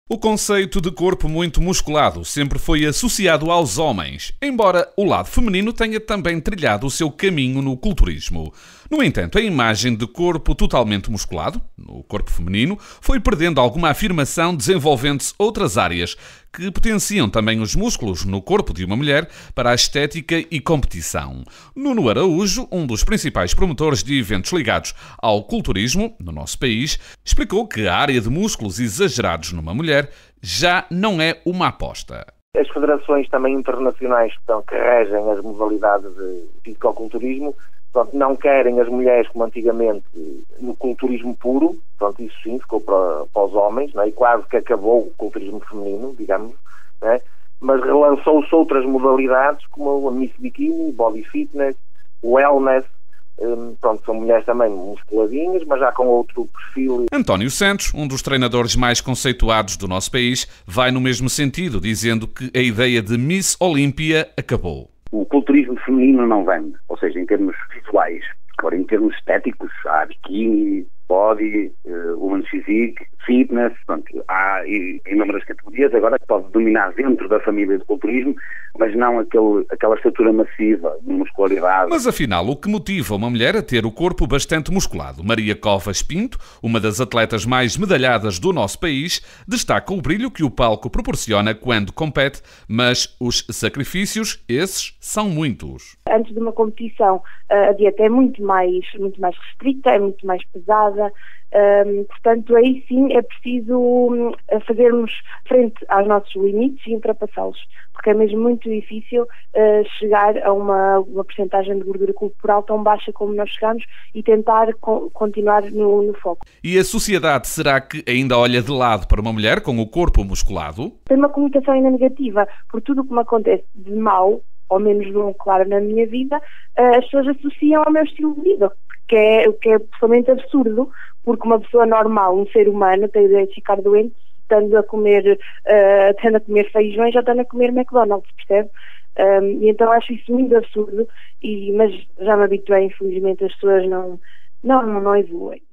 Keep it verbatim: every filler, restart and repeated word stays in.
O conceito de corpo muito musculado sempre foi associado aos homens, embora o lado feminino tenha também trilhado o seu caminho no culturismo. No entanto, a imagem de corpo totalmente musculado, no corpo feminino, foi perdendo alguma afirmação, desenvolvendo-se outras áreas que potenciam também os músculos no corpo de uma mulher para a estética e competição. Nuno Araújo, um dos principais promotores de eventos ligados ao culturismo no nosso país, explicou que a área de músculos exagerados numa mulher já não é uma aposta. As federações também internacionais que, estão, que regem as modalidades de fisicoculturismo, portanto, não querem as mulheres como antigamente no culturismo puro, portanto, isso sim ficou para, para os homens, não é? E quase que acabou o culturismo feminino, digamos, não é? Mas relançou-se outras modalidades como a Miss Bikini, Body Fitness, Wellness. Um, pronto, são mulheres também musculadinhas, mas já com outro perfil. António Santos, um dos treinadores mais conceituados do nosso país, vai no mesmo sentido, dizendo que a ideia de Miss Olímpia acabou. O culturismo feminino não vende, ou seja, em termos visuais. Agora, em termos estéticos, há bikini, body, uh, women's physique, fitness, pronto, há inúmeras categorias agora que pode dominar dentro da família do culturismo, mas não aquele, aquela estatura massiva, de muscularidade. Mas afinal, o que motiva uma mulher a ter o corpo bastante musculado? Maria Covas Pinto, uma das atletas mais medalhadas do nosso país, destaca o brilho que o palco proporciona quando compete, mas os sacrifícios, esses, são muitos. Antes de uma competição, a dieta é muito mais, muito mais restrita, é muito mais pesada. Um, portanto, aí sim é preciso um, fazermos frente aos nossos limites e ultrapassá-los, porque é mesmo muito difícil uh, chegar a uma, uma percentagem de gordura corporal tão baixa como nós chegamos e tentar co- continuar no, no foco. E a sociedade, será que ainda olha de lado para uma mulher com o corpo musculado? Tem uma conotação ainda negativa, por tudo o que me acontece de mal, ou menos bom, claro, na minha vida, uh, as pessoas associam ao meu estilo de vida, que é, o que é totalmente absurdo, porque uma pessoa normal, um ser humano, tem o direito de ficar doente, estando a comer, uh, estando a comer feijões ou estando a comer McDonald's, percebe? Um, e então acho isso muito absurdo, e, mas já me habituei, infelizmente as pessoas não, não, não evoluem.